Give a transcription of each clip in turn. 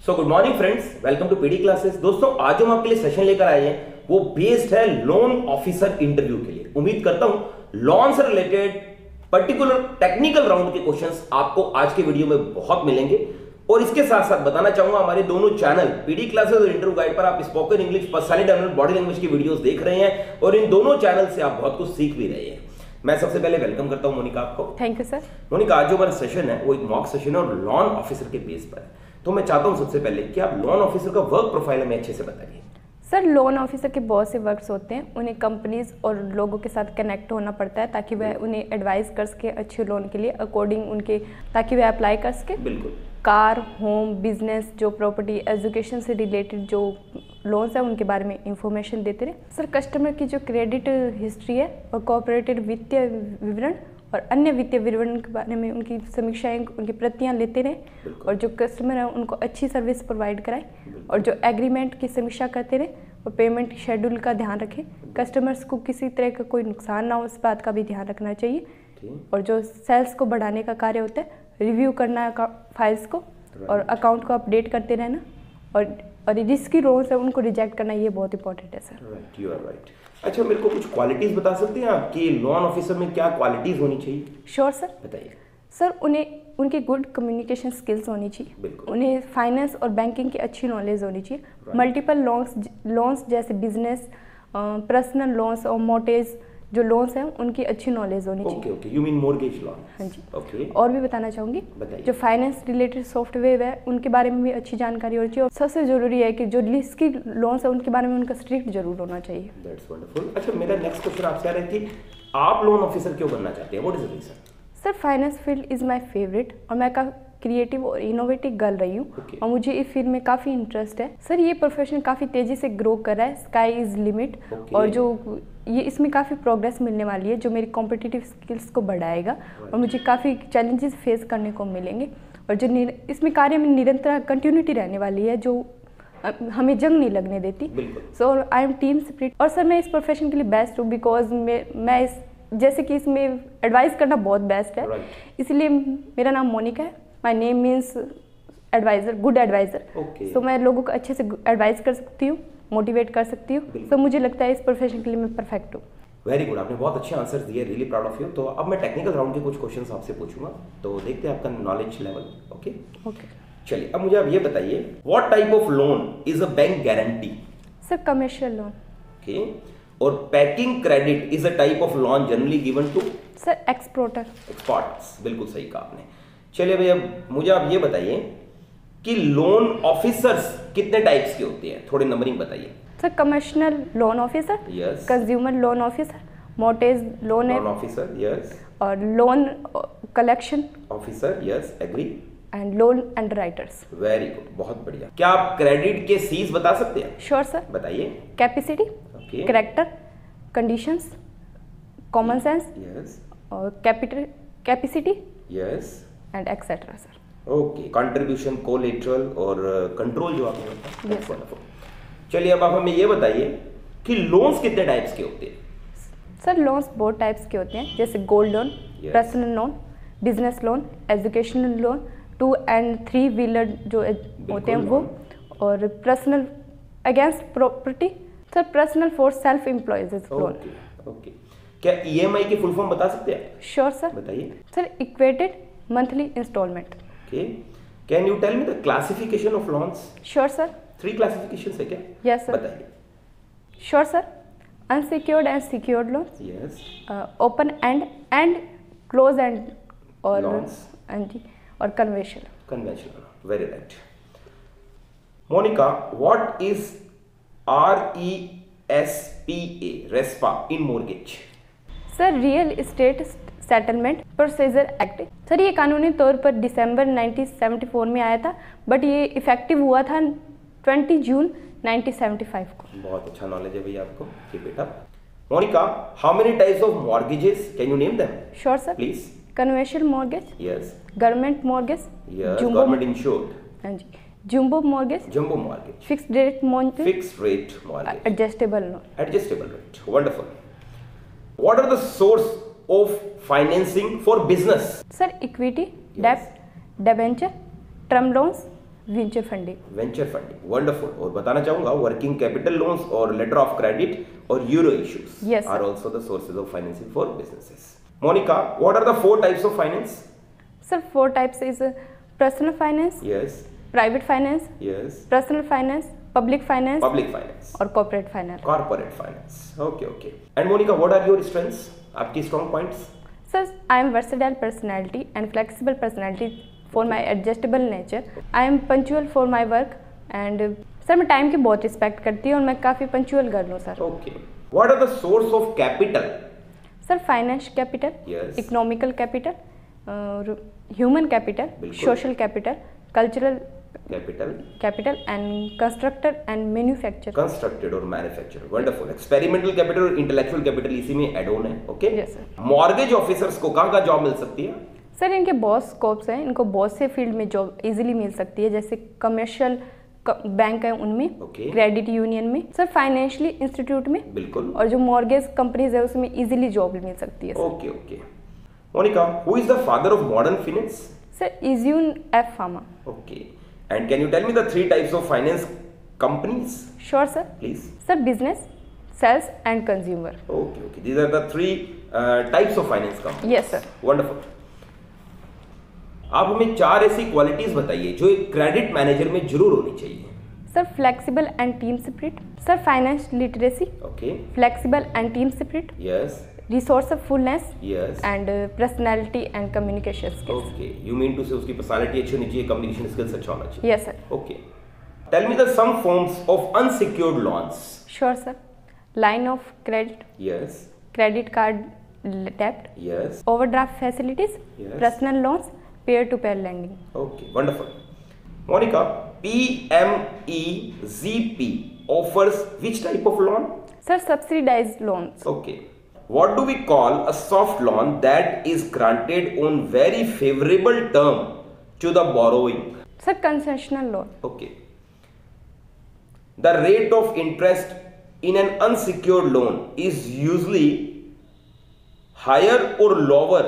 So good morning friends, welcome to PD classes. दोस्तों, आज हम आपके लिए सेशन लेकर आए हैं वो बेस्ड है लोन ऑफिसर इंटरव्यू के लिए। उम्मीद करता हूं लोन से रिलेटेड पर्टिकुलर टेक्निकल राउंड के क्वेश्चंस आपको आज के वीडियो में बहुत मिलेंगे। और इसके साथ साथ बताना चाहूंगा हमारे दोनों चैनल पीडी क्लासेस और इंटरव्यू गाइड पर आप spoken English, personality development, body language की वीडियोस देख रहे हैं और इन दोनों चैनल से आप बहुत कुछ सीख भी रहे हैं। मैं सबसे पहले वेलकम करता हूं मोनिका आपको। Thank you sir. मोनिका, आज जो हमारा सेशन है वो एक मॉक सेशन है और लोन ऑफिसर के बेस पर है। तो मैं चाहता हूं सबसे पहले कि आप लोन ऑफिसर का वर्क प्रोफाइल हमें अच्छे से बताइए। सर, लोन ऑफिसर के बहुत से वर्क्स होते हैं। उन्हें कंपनीज और लोगों के साथ कनेक्ट होना पड़ता है ताकि वह उन्हें एडवाइस कर सके अच्छे लोन के लिए अकॉर्डिंग उनके, ताकि वह अप्लाई कर सके। बिल्कुल। कार, होम, बिजनेस, जो प्रॉपर्टी, एजुकेशन से रिलेटेड जो लोन्स है उनके बारे में इंफॉर्मेशन देते रहे। सर, कस्टमर की जो क्रेडिट हिस्ट्री है और कॉर्पोरेटेड वित्तीय विवरण और अन्य वित्तीय विवरण के बारे में उनकी समीक्षाएं, उनकी प्रतियां लेते रहे और जो कस्टमर है उनको अच्छी सर्विस प्रोवाइड कराए और जो एग्रीमेंट की समीक्षा करते रहे और पेमेंट शेड्यूल का ध्यान रखें। कस्टमर्स को किसी तरह का कोई नुकसान ना हो, इस बात का भी ध्यान रखना चाहिए। और जो सेल्स को बढ़ाने का कार्य होता है, रिव्यू करना फाइल्स को और अकाउंट को अपडेट करते रहना और रिस्की लोन्स है उनको रिजेक्ट करना, ये बहुत इंपॉर्टेंट है sir. Right, you are right. अच्छा, मेरे को कुछ क्वालिटीज बता सकते हैं आप कि लोन ऑफिसर में क्या क्वालिटीज होनी चाहिए? श्योर सर, बताइए। सर, उनकी गुड कम्युनिकेशन स्किल्स होनी चाहिए। उन्हें फाइनेंस और बैंकिंग की अच्छी नॉलेज होनी चाहिए। मल्टीपल लोन्स जैसे बिजनेस, पर्सनल लोन्स और मोर्टगेज जो लोन्स हैं उनकी अच्छी नॉलेज होनी चाहिए। Okay, you mean mortgage loan? हाँ जी। ओके। और भी बताना चाहूँगी, जो फाइनेंस रिलेटेड सॉफ्टवेयर है उनके बारे में भी अच्छी जानकारी होनी चाहिए। और सबसे जरूरी है कि जो रिस्की लोन्स है उनके बारे में उनका स्ट्रिक्ट जरूर होना चाहिए। That's wonderful. अच्छा, मेरा नेक्स्ट क्वेश्चन आपसे आ रहा है कि आप लोन ऑफिसर क्यों बनना चाहते हैं? What is the reason? Sir, finance field is my favourite और मैं काफ़ी क्रिएटिव और इनोवेटिव गर्ल रही हूँ और मुझे इस फील्ड में काफ़ी इंटरेस्ट है। सर, ये प्रोफेशन काफ़ी तेज़ी से ग्रो कर रहा है, स्काई इज़ लिमिट। और जो ये इसमें काफ़ी प्रोग्रेस मिलने वाली है जो मेरी कॉम्पिटिटिव स्किल्स को बढ़ाएगा और मुझे काफ़ी चैलेंजेस फेस करने को मिलेंगे और जो इसमें कार्य में निरंतर कंटिन्यूटी रहने वाली है जो हमें जंग नहीं लगने देती। So I am team spirit. और सर, मैं इस प्रोफेशन के लिए बेस्ट हूँ बिकॉज मैं इस जैसे कि इसमें एडवाइस करना बहुत बेस्ट है। इसलिए मेरा नाम मोनिका है। My name means advisor, good advisor. So मैं लोगों को अच्छे से एडवाइस कर सकती हूँ, मोटिवेट कर सकती हूँ। सो मुझे लगता है इस प्रोफेशन के लिए मैं परफेक्ट हूँ। वेरी गुड, आपने बहुत अच्छे आंसर्स दिए, रियली प्राउड ऑफ यू। तो अब मैं टेक्निकल राउंड के कुछ क्वेश्चंस आपसे पूछूंगा, तो देखते हैं आपका नॉलेज लेवल। Okay okay. चलिए, अब मुझे आप ये बताइए, what type of loan is a bank guarantee? Sir, commercial loan. Okay. और packing credit is a type of loan generally given to? Sir, exporters. बिल्कुल सही कहा आपने। चलिए भैया, मुझे आप ये बताइए कि लोन ऑफिसर्स कितने टाइप्स के होते हैं? थोड़े नंबरिंग बताइए। Sir, commercial loan officer, yes, consumer loan officer, mortgage loan officer, yes, और loan collection officer, yes, agree, and loan underwriters. Very good, बहुत बढ़िया। क्या आप क्रेडिट के सीज बता सकते हैं? Sure sir. बताइए। Capacity, character, conditions, common sense, yes, और capacity, yes, and etcetera sir. Okay. Contribution, collateral और कंट्रोल जो आपने बताया। Yes sir. चलिए, अब आप हमें ये बताइए कि लोन्स कितने टाइप्स के होते हैं? सर, लोन्स बहुत टाइप्स के होते हैं जैसे gold loan, personal loan, business loan, educational loan, 2 and 3 wheeler जो होते हैं वो, और personal against property. Sir, personal for self employees loan. Okay. क्या ईएमआई की फुल फॉर्म बता सकते हैं? Sure sir. बताइए। Sir, equated monthly instalment. Okay. Can you tell me the classification of loans? Sure sir. 3 classifications है क्या? Yes sir. बताइए। Sure sir. Unsecured and secured loan, yes, open end close end और loans, और conventional. Very right. Monika, what is RESPA in mortgage? Sir, real estate settlement procedure act. Sir, ये कानूनी तौर पर दिसंबर 1974 में आया था बट ये इफेक्टिव हुआ था 20 जून 1975 को। बहुत अच्छा नॉलेज है भैया आपको, keep it up. Monika, how many types of mortgages can you name them? Sure sir. Please. Conventional mortgage, yes, government mortgage, government insured, हाँ जी, jumbo mortgage, fixed rate mortgage, adjustable rate. Wonderful. What are the source of financing for business? Sir, equity, डेब्ट, debenture, term loans, venture funding. Venture funding, wonderful. और बताना चाहूंगा working capital loans और letter of credit और euro issues are also the sources of financing for businesses. Monika, what are the 4 types of finance? Sir 4 types is personal finance, yes, private finance, yes, personal finance, public finance और corporate finance. Corporate finance, okay okay. And Monika, what are your strengths, आपकी strong points? Sir, I am versatile personality and flexible personality for my adjustable nature. I am punctual for my work and sir मैं time की बहुत respect करती हूँ और मैं काफ़ी punctual girl हूँ sir. Okay. What are the source of capital? Sir finance capital, economical capital, human capital, social capital, cultural capital and constructor and manufacture. Constructed और मैन्युफैक्चर, वंडरफुल। एक्सपेरिमेंटल कैपिटल और intellectual capital इसी में add on है, okay. Yes sir. Mortgage officers को कहाँ job मिल सकती है? सर इनके बहुत स्कोप्स हैं, इनको बहुत से फील्ड में जॉब इजीली मिल सकती है, जैसे कमर्शियल बैंक है उनमें, क्रेडिट यूनियन में, सर फाइनेंशियली इंस्टीट्यूट में, बिल्कुल, और जो मॉर्गेज कंपनीज है उसमें इजीली जॉब मिल सकती है। Okay okay. Monika, who is the father of modern finance? Sir Eugene F Fama. Okay. And can you tell me the 3 types of finance companies? Sure sir, please. Sir business, sales and consumer. Okay okay, these are the 3 types of finance company. Yes sir. Wonderful. आप हमें 4 ऐसी qualities बताइए जो एक credit manager में जरूर होनी चाहिए। Sir flexible and team spirit, sir finance literacy, okay, flexible and team spirit, yes, resourcefulness, yes, and personality and communication skills. Okay, you mean to say उसकी पर्सनालिटी अच्छी होनी चाहिए, कम्युनिकेशन स्किल्स अच्छा होना चाहिए। Yes sir. Okay. Tell me the some forms of unsecured loans. Sure sir, line of credit, yes, credit card डेब्ट, yes, overdraft facilities, personal loans, peer to peer lending. Okay, wonderful. Monika, PMEZP offers which type of loan? Sir, subsidized loans. Okay. What do we call a soft loan that is granted on very favorable term to the borrowing? Sir, concessional loan. Okay. The rate of interest in an unsecured loan is usually higher or lower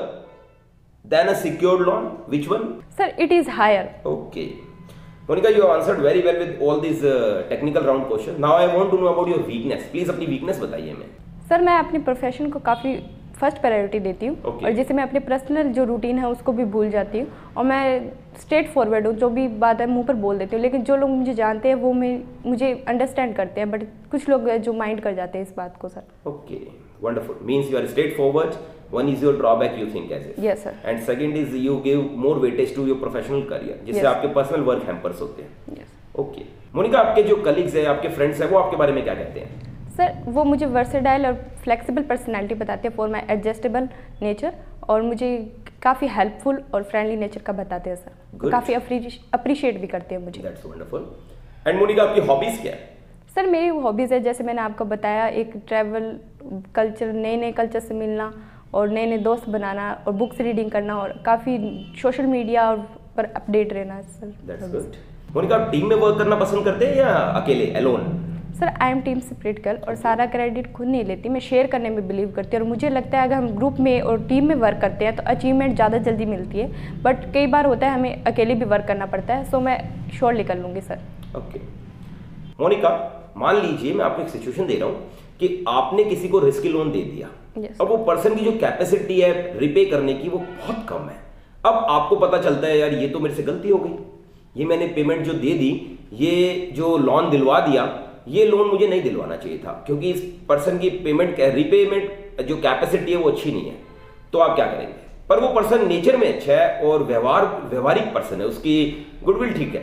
than a secured loan. Which one? Sir, it is higher. Okay. Monica, you have answered very well with all these technical round questions. Now I want to know about your weakness. Please अपनी weakness बताइए हमें। Sir मैं अपनी profession को काफ़ी first priority देती हूँ, और जैसे मैं अपने पर्सनल जो रूटीन है उसको भी भूल जाती हूँ, और मैं स्ट्रेट फॉरवर्ड हूँ, जो भी बात है मुंह पर बोल देती हूँ, लेकिन जो लोग मुझे जानते हैं वो मुझे अंडरस्टैंड करते हैं, बट कुछ लोग जो माइंड कर जाते हैं इस बात को sir. Okay, wonderful. Means you are straight forward, one is your drawback you think as it. Yes sir. And second is you give more weightage to your professional career, जिससे आपके पर्सनल वर्क हैम्पर्स होते हैं। Yes. Okay Monika, आपके जो colleagues हैं, आपके friends हैं, वो आपके बारे में क्या कहते हैं? सर वो मुझे वर्सेटाइल और फ्लेक्सिबल पर्सनालिटी बताते हैं फॉर माय एडजस्टेबल नेचर, और मुझे काफ़ी हेल्पफुल और फ्रेंडली नेचर का बताते हैं सर। काफ़ी अप्रिशिएट भी करते हैं मुझे। That's wonderful. एंड मोनिका, आपकी हॉबीज क्या है? सर मेरी हॉबीज़ है, जैसे मैंने आपको बताया, एक ट्रैवल, कल्चर, नए कल्चर से मिलना और नए दोस्त बनाना और बुक्स रीडिंग करना और काफ़ी सोशल मीडिया और पर अपडेट रहना सर। That's good. मोनिका, आप टीम में वर्क करना पसंद करते हैं या अकेले, alone? Sir I am team spirit girl, और सारा क्रेडिट खुद नहीं लेती, मैं शेयर करने में बिलीव करती हूँ, और मुझे लगता है अगर हम ग्रुप में और टीम में वर्क करते हैं तो अचीवमेंट ज़्यादा जल्दी मिलती है, बट कई बार होता है हमें अकेले भी वर्क करना पड़ता है, सो मैं श्योरली कर लूँगी सर। ओके मोनिका, मान लीजिए मैं आपको एक सिचुएशन दे रहा हूँ कि आपने किसी को रिस्की लोन दे दिया। अब वो पर्सन की जो कैपेसिटी है रिपे करने की वो बहुत कम है। अब आपको पता चलता है यार ये तो मेरे से गलती हो गई, ये मैंने पेमेंट जो दे दी, ये जो लोन दिलवा दिया, ये लोन मुझे नहीं दिलवाना चाहिए था, क्योंकि इस पर्सन की पेमेंट रिपेमेंट जो कैपेसिटी है वो अच्छी नहीं है। तो आप क्या करेंगे? पर वो पर्सन नेचर में अच्छा है और व्यवहारिक पर्सन है, उसकी गुडविल ठीक है।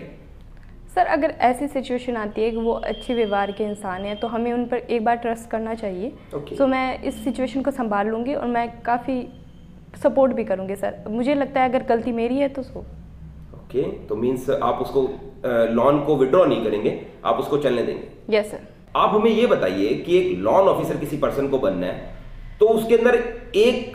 सर अगर ऐसी सिचुएशन आती है कि वो अच्छे व्यवहार के इंसान है तो हमें उन पर एक बार ट्रस्ट करना चाहिए। तो मैं इस सिचुएशन को संभाल लूँगी और मैं काफ़ी सपोर्ट भी करूँगी सर। मुझे लगता है अगर गलती मेरी है तो ओके, तो मीन्स आप उसको लोन को विड्रॉ नहीं करेंगे, आप उसको चलने देंगे। Yes sir. आप हमें ये बताइए कि एक लोन ऑफिसर किसी पर्सन को बनना है तो उसके अंदर एक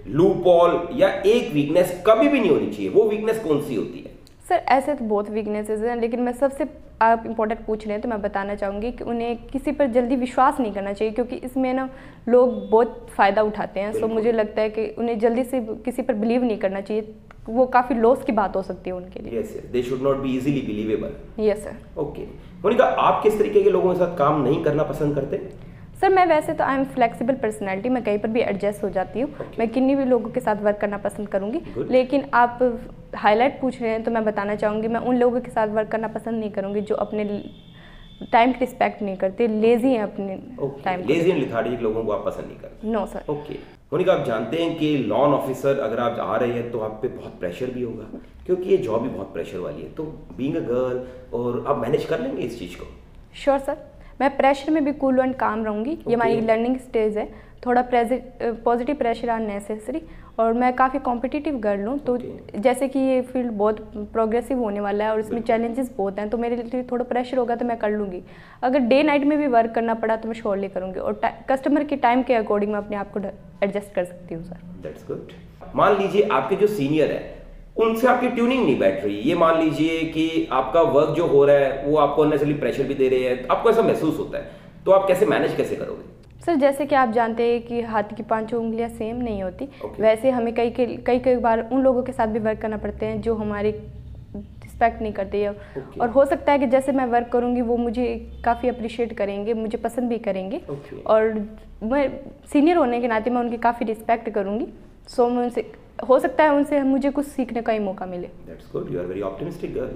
लूपहोल या एक वीकनेस कभी भी नहीं होनी चाहिए, वो वीकनेस कौन सी होती है? सर ऐसे तो बहुत वीकनेसेस हैं, लेकिन मैं सबसे, आप इम्पोर्टेंट पूछ रहे हैं तो मैं बताना चाहूँगी कि उन्हें किसी पर जल्दी विश्वास नहीं करना चाहिए, क्योंकि इसमें ना लोग बहुत फ़ायदा उठाते हैं। सो मुझे लगता है कि उन्हें जल्दी से किसी पर बिलीव नहीं करना चाहिए, वो काफ़ी लॉस की बात हो सकती है उनके लिए। Yes, they should not be easily believable. Yes sir. Okay Monika, आप किस तरीके के लोगों के साथ काम नहीं करना पसंद करते? सर मैं वैसे तो आई एम फ्लेक्सिबल पर्सनैलिटी, मैं कहीं पर भी एडजस्ट हो जाती हूँ। मैं किन्हीं भी लोगों के साथ वर्क करना पसंद करूँगी। लेकिन आप हाईलाइट पूछ रहे हैं तो मैं बताना चाहूँगी, मैं उन लोगों के साथ वर्क करना पसंद नहीं करूँगी जो अपने टाइम की रिस्पेक्ट नहीं करते, लेजी हैं अपने टाइम। लेजी एंड लिथार्जिक लोगों को आप पसंद नहीं करते? No sir. ओके मोनिका, आप जानते हैं कि लॉन ऑफिसर अगर आप आ रहे हैं तो आप पे बहुत प्रेशर भी होगा, क्योंकि ये जॉब भी बहुत प्रेशर वाली है। तो बीइंग अ गर्ल, और आप मैनेज कर लेंगे इस चीज़ को? श्योर सर, मैं प्रेशर में भी कूल एंड काम रहूँगी। ये हमारी लर्निंग स्टेज है, थोड़ा पॉजिटिव प्रेशर आर नेसेसरी। और मैं काफ़ी कॉम्पिटिटिव गर्ल हूँ, तो जैसे कि ये फील्ड बहुत प्रोग्रेसिव होने वाला है और इसमें चैलेंजेस बहुत हैं, तो मेरे लिए थोड़ा प्रेशर होगा तो मैं कर लूँगी। अगर डे नाइट में भी वर्क करना पड़ा तो मैं श्योरली करूँगी, और कस्टमर के टाइम के अकॉर्डिंग मैं अपने आप को एडजस्ट कर सकती हूँ सर। That's good. मान लीजिए आपके जो सीनियर है उनसे आपकी ट्यूनिंग नहीं बैठ रही, ये मान लीजिए कि आपका वर्क जो हो रहा है वो आपको अननेसेसरी प्रेशर भी दे रहे हैं, आपको ऐसा महसूस होता है, तो आप कैसे मैनेज कैसे करोगे? सर जैसे कि आप जानते हैं कि हाथ की पांचों उंगलियां सेम नहीं होती। वैसे हमें कई बार उन लोगों के साथ भी वर्क करना पड़ते हैं जो हमारी रिस्पेक्ट नहीं करते हैं। और हो सकता है कि जैसे मैं वर्क करूंगी वो मुझे काफ़ी अप्रिशिएट करेंगे, मुझे पसंद भी करेंगे। और मैं सीनियर होने के नाते मैं उनकी काफ़ी रिस्पेक्ट करूंगी। सो मैं उनसे, हो सकता है उनसे मुझे कुछ सीखने का ही मौका मिले। That's good. You are very optimistic girl.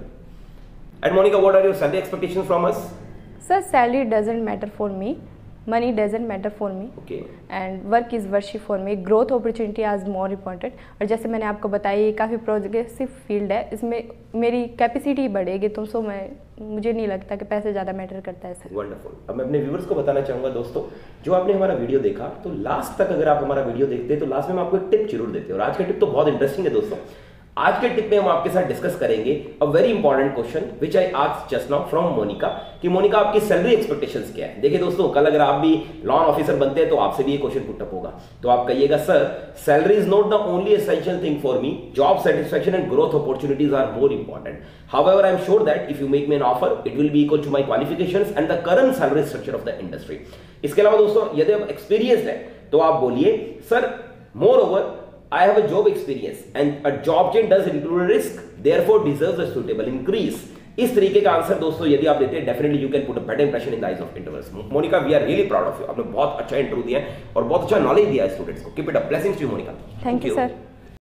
And Monica, what are your salary expectations from us? Sir, salary doesn't matter for me. Money doesn't matter for me. Okay. And work is worship for me. Growth opportunity is more important. और जैसे मैंने आपको बताया ये काफ़ी progressive field है, इसमें मेरी कैपेसिटी बढ़ेगी, तो सो मुझे नहीं लगता कि पैसे ज़्यादा मैटर करता है सर। वंडरफुल। अब मैं अपने व्यूअर्स को बताना चाहूँगा दोस्तों, जो आपने हमारा वीडियो देखा, तो लास्ट तक अगर आप हमारा वीडियो देखते हैं तो लास्ट में हम आपको एक टिप जरूर देते हैं, और आज का टिप तो बहुत इंटरेस्टिंग है दोस्तों। आज के टिप में हम आपके साथ डिस्कस करेंगे a very important question which I asked just now from Monika, कि मोनिका आपकी सैलरी एक्सपेक्टेशंस क्या है। देखिए दोस्तों, कल अगर आप भी लॉन ऑफिसर बनते हैं तो आपसे भी ये क्वेश्चन पुट अप होगा, तो आप कहिएगा sir, salary is not the only essential thing for me, job satisfaction and growth opportunities are more important. However I am sure that if you make me an offer it will be equal to my qualifications and the current salary structure of the industry. इसके अलावा दोस्तों, यदि आप experienced है तो आप बोलिए sir, moreover I have a job experience and a job change does include a risk, therefore deserves a suitable increase. इस तरीके का आंसर दोस्तों यदि आप देते हैं, definitely you can put a better impression in the eyes of interviewers. Monika, we are really proud of you. आपने बहुत अच्छा इंटरव्यू दिया है और बहुत अच्छा नॉलेज दिया है स्टूडेंट्स को। Keep it up. Blessings to you Monika. Thank you sir.